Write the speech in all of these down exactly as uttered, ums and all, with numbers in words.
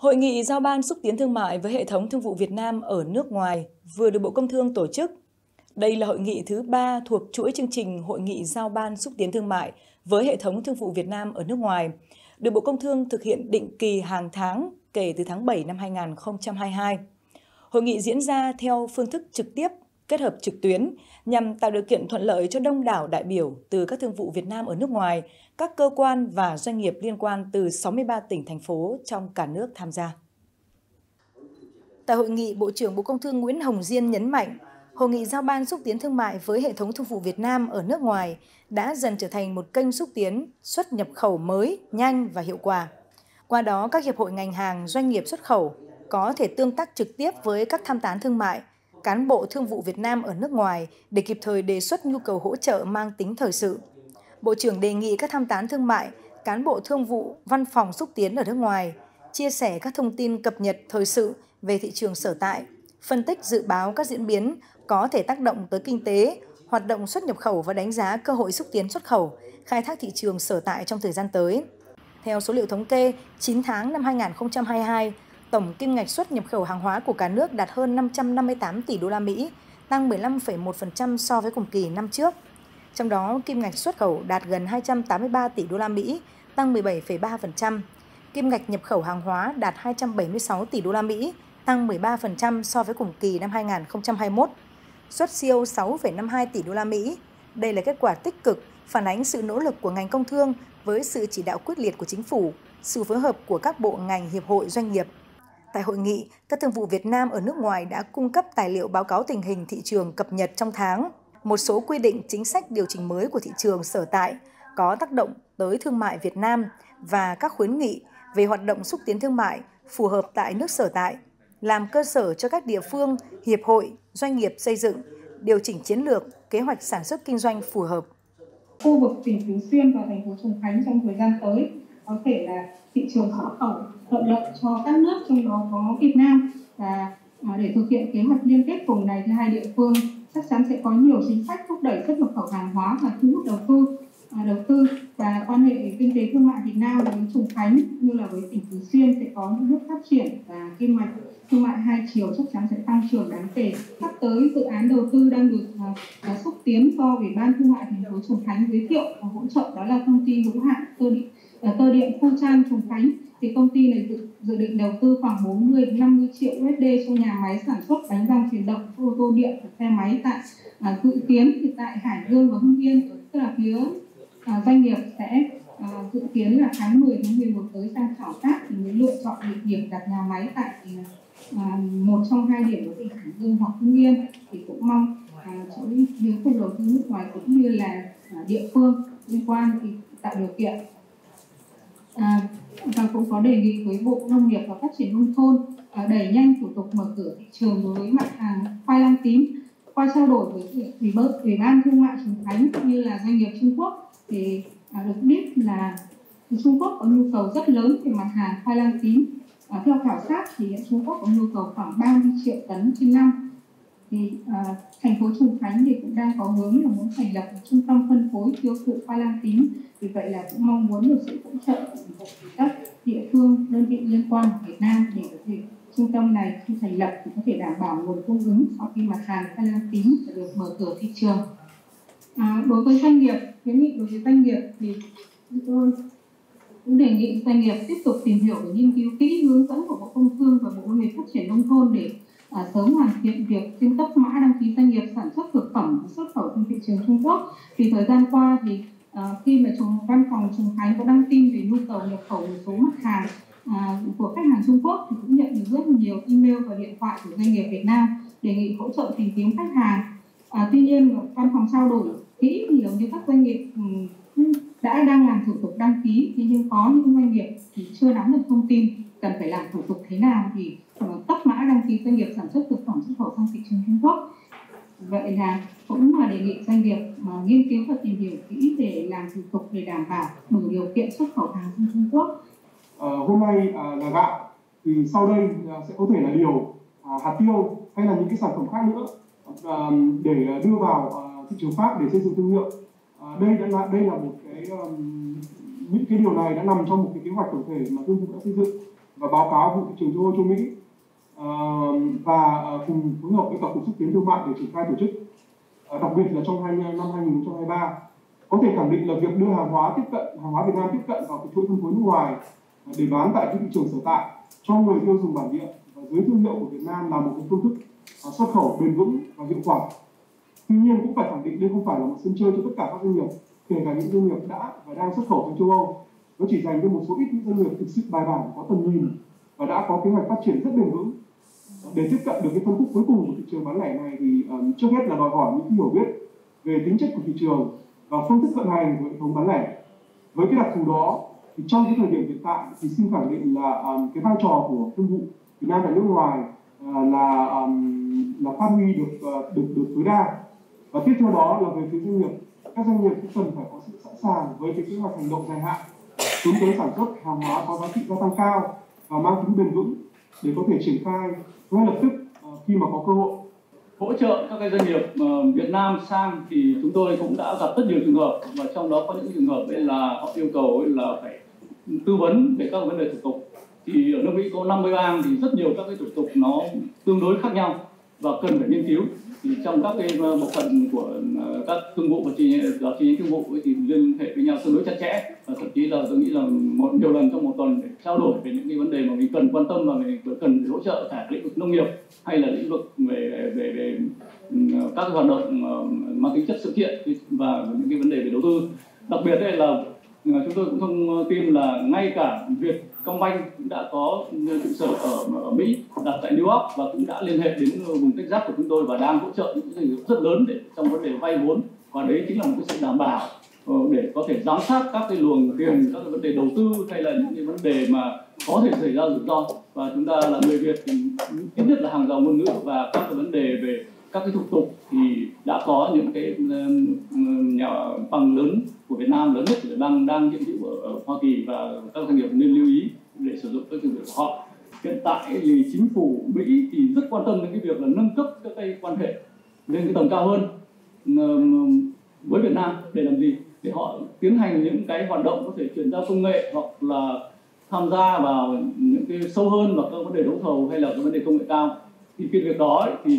Hội nghị giao ban xúc tiến thương mại với hệ thống thương vụ Việt Nam ở nước ngoài vừa được Bộ Công Thương tổ chức. Đây là hội nghị thứ ba thuộc chuỗi chương trình Hội nghị giao ban xúc tiến thương mại với hệ thống thương vụ Việt Nam ở nước ngoài, được Bộ Công Thương thực hiện định kỳ hàng tháng kể từ tháng bảy năm hai nghìn không trăm hai mươi hai. Hội nghị diễn ra theo phương thức trực tiếp, kết hợp trực tuyến nhằm tạo điều kiện thuận lợi cho đông đảo đại biểu từ các thương vụ Việt Nam ở nước ngoài, các cơ quan và doanh nghiệp liên quan từ sáu mươi ba tỉnh, thành phố trong cả nước tham gia. Tại hội nghị, Bộ trưởng Bộ Công Thương Nguyễn Hồng Diên nhấn mạnh, Hội nghị giao ban xúc tiến thương mại với hệ thống thương vụ Việt Nam ở nước ngoài đã dần trở thành một kênh xúc tiến xuất nhập khẩu mới, nhanh và hiệu quả. Qua đó, các hiệp hội ngành hàng, doanh nghiệp xuất khẩu có thể tương tác trực tiếp với các tham tán thương mại, cán bộ thương vụ Việt Nam ở nước ngoài để kịp thời đề xuất nhu cầu hỗ trợ mang tính thời sự. Bộ trưởng đề nghị các tham tán thương mại, cán bộ thương vụ, văn phòng xúc tiến ở nước ngoài chia sẻ các thông tin cập nhật thời sự về thị trường sở tại, phân tích dự báo các diễn biến có thể tác động tới kinh tế, hoạt động xuất nhập khẩu và đánh giá cơ hội xúc tiến xuất khẩu, khai thác thị trường sở tại trong thời gian tới. Theo số liệu thống kê, chín tháng năm hai nghìn không trăm hai mươi hai, tổng kim ngạch xuất nhập khẩu hàng hóa của cả nước đạt hơn năm trăm năm mươi tám tỷ đô la Mỹ, tăng mười lăm phẩy một phần trăm so với cùng kỳ năm trước. Trong đó, kim ngạch xuất khẩu đạt gần hai trăm tám mươi ba tỷ đô la Mỹ, tăng mười bảy phẩy ba phần trăm. Kim ngạch nhập khẩu hàng hóa đạt hai trăm bảy mươi sáu tỷ đô la Mỹ, tăng mười ba phần trăm so với cùng kỳ năm hai nghìn không trăm hai mươi mốt. Xuất siêu sáu phẩy năm mươi hai tỷ đô la Mỹ. Đây là kết quả tích cực, phản ánh sự nỗ lực của ngành công thương với sự chỉ đạo quyết liệt của chính phủ, sự phối hợp của các bộ ngành, hiệp hội, doanh nghiệp. Tại hội nghị, các thương vụ Việt Nam ở nước ngoài đã cung cấp tài liệu báo cáo tình hình thị trường cập nhật trong tháng, một số quy định chính sách điều chỉnh mới của thị trường sở tại có tác động tới thương mại Việt Nam và các khuyến nghị về hoạt động xúc tiến thương mại phù hợp tại nước sở tại, làm cơ sở cho các địa phương, hiệp hội, doanh nghiệp xây dựng, điều chỉnh chiến lược, kế hoạch sản xuất kinh doanh phù hợp. Khu vực tỉnh Phú Xuyên và thành phố Trùng Khánh trong thời gian tới có thể là thị trường xuất khẩu thuận lợi cho các nước, trong đó có Việt Nam, và để thực hiện kế hoạch liên kết vùng này thì hai địa phương chắc chắn sẽ có nhiều chính sách thúc đẩy xuất nhập khẩu hàng hóa và thu hút đầu tư, đầu tư và quan hệ kinh tế thương mại Việt Nam với Trùng Khánh như là với tỉnh Phú Xuyên sẽ có những bước phát triển và kim ngạch thương mại hai chiều chắc chắn sẽ tăng trưởng đáng kể. Sắp tới dự án đầu tư đang được uh, xúc tiến do Ủy ban Thương mại thành phố Trùng Khánh giới thiệu và hỗ trợ, đó là công ty hữu hạn tơ điện, uh, tơ điện Phu Trang Trùng Khánh. Thì công ty này dự, dự định đầu tư khoảng bốn mươi đến năm mươi triệu đô la cho nhà máy sản xuất bánh răng chuyển động ô tô điện và xe máy tại uh, dự kiến thì tại Hải Dương và Hưng Yên, tức là phía uh, doanh nghiệp sẽ uh, dự kiến là tháng mười tháng mười một tới sang khảo sát thì mới lựa chọn địa điểm đặt nhà máy tại uh, À, một trong hai điểm ở tỉnh Hải Dương hoặc Hưng Yên. Thì cũng mong à, chỗ những khu đầu tư nước ngoài cũng như là à, địa phương liên quan thì tạo điều kiện. À, và cũng có đề nghị với Bộ Nông nghiệp và Phát triển nông thôn à, đẩy nhanh thủ tục mở cửa thị trường đối với mặt hàng khoai lang tím. Qua trao đổi với Ủy ban Ủy ban Thương mại Trùng Khánh cũng như là doanh nghiệp Trung Quốc thì à, được biết là Trung Quốc có nhu cầu rất lớn về mặt hàng khoai lang tím. À, theo khảo sát thì hiện Trung Quốc có nhu cầu khoảng ba mươi triệu tấn trên năm. Thì à, thành phố Trùng Khánh thì cũng đang có hướng là muốn thành lập một trung tâm phân phối tiêu thụ khoai lang tím. Vì vậy là cũng mong muốn được sự hỗ trợ của các địa phương, đơn vị liên quan của Việt Nam để có thể trung tâm này khi thành lập thì có thể đảm bảo nguồn cung ứng sau khi mặt hàng khoai lang tím được mở cửa thị trường. À, đối với doanh nghiệp, khuyến nghị đối với doanh nghiệp thì tôi cũng đề nghị doanh nghiệp tiếp tục tìm hiểu và nghiên cứu kỹ hướng dẫn của Bộ Công Thương và Bộ Nông nghiệp Phát triển nông thôn để à, sớm hoàn thiện việc xin cấp mã đăng ký doanh nghiệp sản xuất thực phẩm xuất khẩu trên thị trường Trung Quốc. Thì thời gian qua thì à, khi mà Trùng văn phòng Trùng Khánh có đăng tin về nhu cầu nhập khẩu một số mặt hàng à, của khách hàng Trung Quốc thì cũng nhận được rất nhiều email và điện thoại của doanh nghiệp Việt Nam đề nghị hỗ trợ tìm kiếm khách hàng. À, tuy nhiên văn phòng trao đổi kỹ thì giống như các doanh nghiệp um, đã đang làm thủ tục đăng ký, nhưng có những doanh nghiệp thì chưa nắm được thông tin cần phải làm thủ tục thế nào thì cấp mã đăng ký doanh nghiệp sản xuất thực phẩm xuất khẩu sang thị trường Trung Quốc. Vậy là cũng là đề nghị doanh nghiệp mà nghiên cứu và tìm hiểu kỹ để làm thủ tục để đảm bảo đủ điều kiện xuất khẩu hàng sang Trung Quốc. À, hôm nay à, là gạo, thì sau đây à, sẽ có thể là điều, à, hạt tiêu hay là những cái sản phẩm khác nữa à, để đưa vào à, thị trường Pháp để xây dựng thương hiệu. À, đây đã là đây là một cái um, những cái điều này đã nằm trong một cái kế hoạch tổng thể mà thương vụ đã xây dựng, và và báo cáo vụ thị trường châu Âu châu Mỹ và cùng phối hợp với cả cục xúc tiến thương mại để triển khai tổ chức. Đặc biệt là trong năm hai nghìn không trăm hai mươi ba, có thể khẳng định là việc đưa hàng hóa tiếp cận hàng hóa Việt Nam tiếp cận vào chuỗi phân phối nước ngoài để bán tại cái thị trường sở tại cho người tiêu dùng bản địa và dưới thương hiệu của Việt Nam là một cái phương thức xuất khẩu bền vững và hiệu quả. Tuy nhiên cũng phải khẳng định đây không phải là một sân chơi cho tất cả các doanh nghiệp, kể cả những doanh nghiệp đã và đang xuất khẩu sang châu Âu. Nó chỉ dành cho một số ít những doanh nghiệp thực sự bài bản, có tầm nhìn và đã có kế hoạch phát triển rất bền vững. Để tiếp cận được cái phân khúc cuối cùng của thị trường bán lẻ này thì um, trước hết là đòi hỏi những hiểu biết về tính chất của thị trường và phương thức vận hành của hệ thống bán lẻ. Với cái đặc thù đó thì trong cái thời điểm hiện tại thì xin khẳng định là um, cái vai trò của thương vụ Việt Nam tại nước ngoài uh, là um, là phát huy được uh, được được tối đa. Và tiếp theo đó là về phía doanh nghiệp, các doanh nghiệp cũng cần phải có sự sẵn sàng với cái kế hoạch hành động dài hạn hướng tới sản xuất hàng hóa có giá trị gia tăng cao và mang tính bền vững để có thể triển khai ngay lập tức uh, khi mà có cơ hội. Hỗ trợ các cái doanh nghiệp uh, Việt Nam sang thì chúng tôi cũng đã gặp rất nhiều trường hợp, và trong đó có những trường hợp ấy là họ yêu cầu ấy là phải tư vấn về các vấn đề thủ tục. Thì ở nước Mỹ có năm mươi bang thì rất nhiều các cái thủ tục nó tương đối khác nhau và cần phải nghiên cứu. Thì trong các cái bộ phận của các thương vụ và chi nhánh thương vụ ấy thì liên hệ với nhau tương đối chặt chẽ, và thậm chí là tôi nghĩ là một nhiều lần trong một tuần để trao đổi về những cái vấn đề mà mình cần quan tâm và mình cần hỗ trợ cả lĩnh vực nông nghiệp hay là lĩnh vực về về, về các cái hoạt động mang tính chất sự kiện và những cái vấn đề về đầu tư. Đặc biệt đây là chúng tôi cũng thông tin là ngay cả Vietcombank cũng đã có trụ sở ở, ở Mỹ, đặt tại New York, và cũng đã liên hệ đến vùng Texas của chúng tôi và đang hỗ trợ những cái rất lớn để trong vấn đề vay vốn, và đấy chính là một cái sự đảm bảo để có thể giám sát các cái luồng tiền, các cái vấn đề đầu tư hay là những cái vấn đề mà có thể xảy ra rủi ro. Và chúng ta là người Việt thì ít nhất là hàng rào ngôn ngữ và các cái vấn đề về các cái thủ tục thì đã có những cái nhà bằng lớn của Việt Nam, lớn nhất là đang đang hiện hữu ở, ở Hoa Kỳ, và các doanh nghiệp nên lưu ý để sử dụng các dịch vụ của họ. Hiện tại thì chính phủ Mỹ thì rất quan tâm đến cái việc là nâng cấp các cái quan hệ lên cái tầm cao hơn với Việt Nam. Để làm gì? Để họ tiến hành những cái hoạt động có thể chuyển giao công nghệ hoặc là tham gia vào những cái sâu hơn vào các vấn đề đấu thầu hay là cái vấn đề công nghệ cao. Thì cái việc đó thì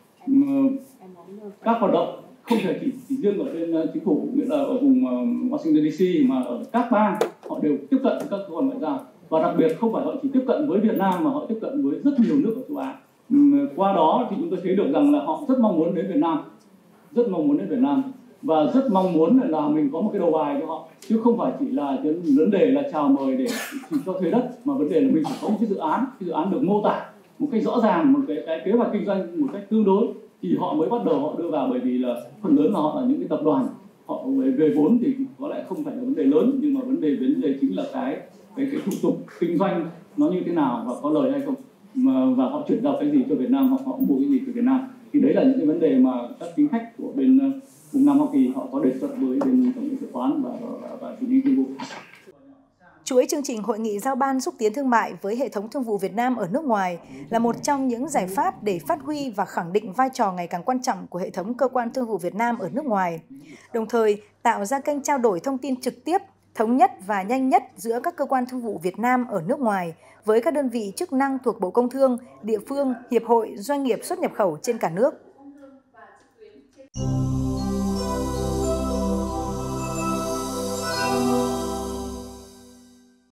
các hoạt động không thể chỉ, chỉ riêng ở bên chính phủ, nghĩa là ở vùng Washington đê xê, mà ở các bang họ đều tiếp cận với các cơ quan ngoại giao, và đặc biệt không phải họ chỉ tiếp cận với Việt Nam mà họ tiếp cận với rất nhiều nước ở châu Á. Qua đó thì chúng tôi thấy được rằng là họ rất mong muốn đến Việt Nam, rất mong muốn đến Việt Nam và rất mong muốn là mình có một cái đầu bài cho họ, chứ không phải chỉ là cái vấn đề là chào mời để chỉ cho thuê đất, mà vấn đề là mình phải có một cái dự án, cái dự án được mô tả một cách rõ ràng, một cái, cái kế hoạch kinh doanh một cách tương đối thì họ mới bắt đầu họ đưa vào. Bởi vì là phần lớn là họ là những cái tập đoàn, họ về, về vốn thì có lẽ không phải là vấn đề lớn, nhưng mà vấn đề vấn đề chính là cái cái cái thủ tục kinh doanh nó như thế nào và có lời hay không, mà, và họ chuyển giao cái gì cho Việt Nam hoặc họ mua cái gì từ Việt Nam. Thì đấy là những cái vấn đề mà các chính khách của bên vùng Nam Hoa Kỳ họ có đề xuất với bên tổng lãnh sự quán và và, và chủ thương vụ. Chuỗi chương trình Hội nghị giao ban xúc tiến thương mại với hệ thống thương vụ Việt Nam ở nước ngoài là một trong những giải pháp để phát huy và khẳng định vai trò ngày càng quan trọng của hệ thống cơ quan thương vụ Việt Nam ở nước ngoài, đồng thời tạo ra kênh trao đổi thông tin trực tiếp, thống nhất và nhanh nhất giữa các cơ quan thương vụ Việt Nam ở nước ngoài với các đơn vị chức năng thuộc Bộ Công Thương, địa phương, hiệp hội, doanh nghiệp xuất nhập khẩu trên cả nước.